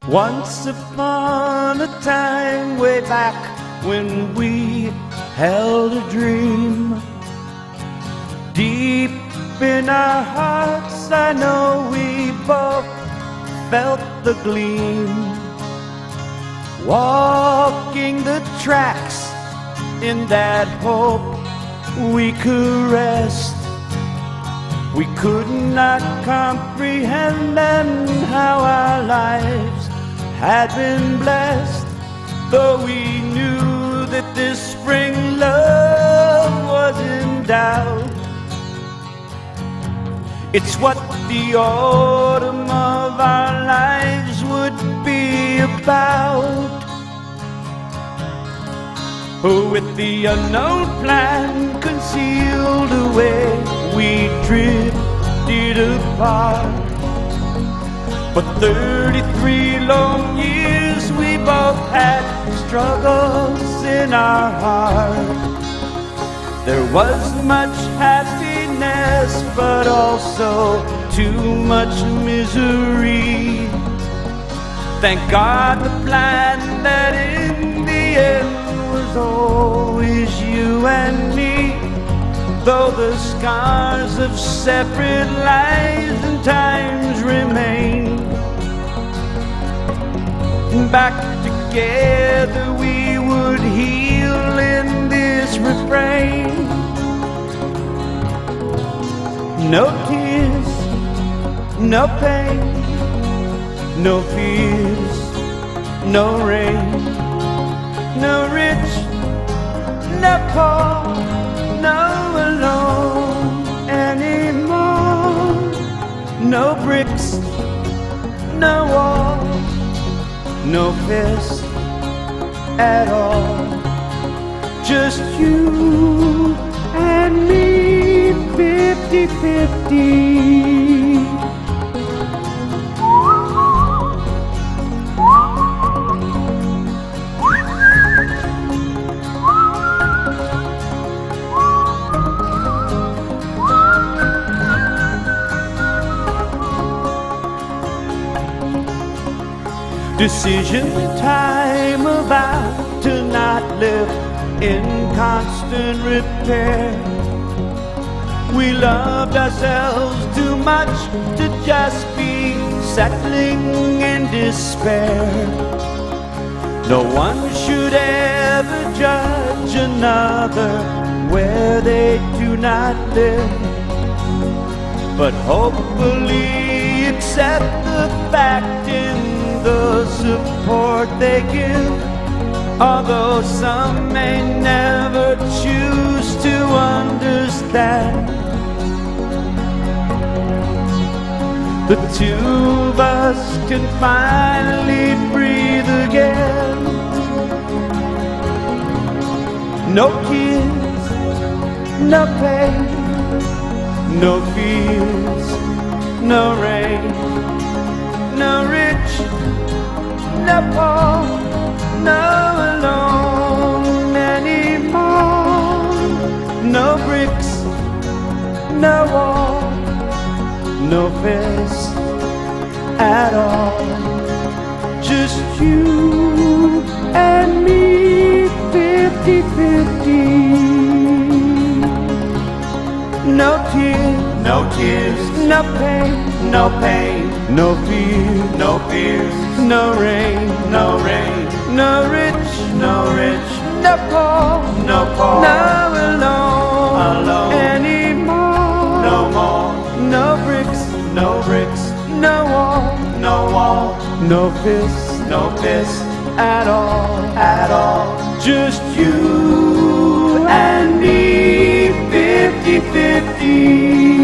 Once upon a time, way back when we held a dream, deep in our hearts I know we both felt the gleam. Walking the tracks in that hope we could rest. We could not comprehend then how our lives had been blessed, though we knew that this spring love was in doubt. It's what the autumn of our lives would be about. With the unknown plan concealed away, we drifted apart. For 33 long years we both had struggles in our heart. There was much happiness, but also too much misery. Thank God the plan that in the end was always you and me, though the scars of separate lives and times remain. Back together we would heal in this refrain. No tears, no pain, no fears, no rain, no rich, no poor, no alone anymore. No bricks, no wall, no fist at all. Just you and me, 50-50. Decision time about to not live in constant repair. We loved ourselves too much to just be settling in despair. No one should ever judge another where they do not live, but hopefully accept the fact in the support they give, although some may never choose to understand. The two of us can finally breathe again. No tears, no pain, no fears, no rain, no rich, no poor, no alone anymore. No bricks, no wall, no fist at all. Just you and me, 50-50. No tears, no tears, no pain, no pain, no fear, no fears, no rain, no rain, no rich, no rich, no poor, no poor, no alone, alone anymore. No more, no bricks, no bricks, no wall, no wall, no fist, no fist at all, at all. Just you and me, 50-50.